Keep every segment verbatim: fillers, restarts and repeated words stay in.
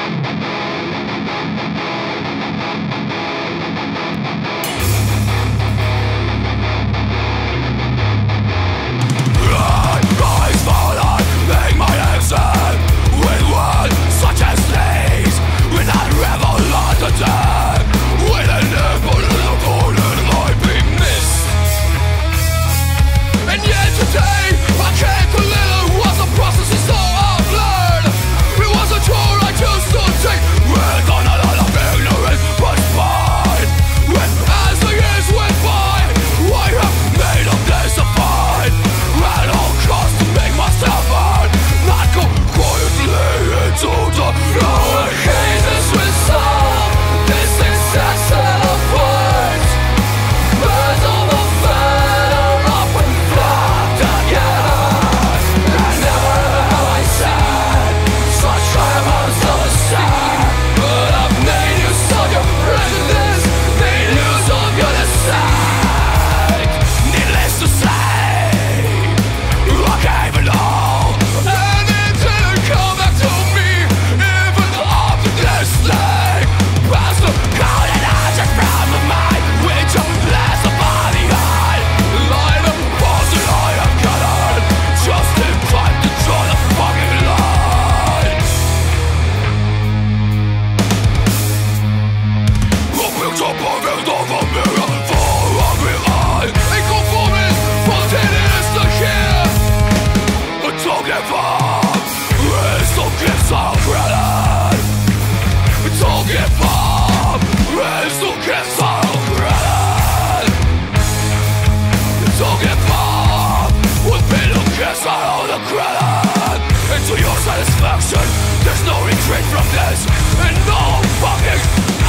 To your satisfaction, there's no retreat from this, and no fucking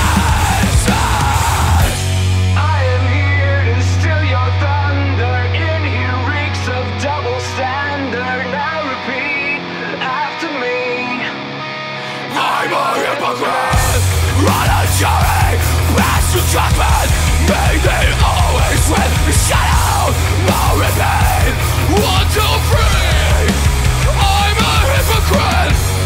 answer. I am here to steal your thunder. In here reeks of double standard. Now repeat after me. I'm a hypocrite, run a jury, pass to judgment. May they always win. Shut out, no repeat. One, two, three. I'm a hypocrite.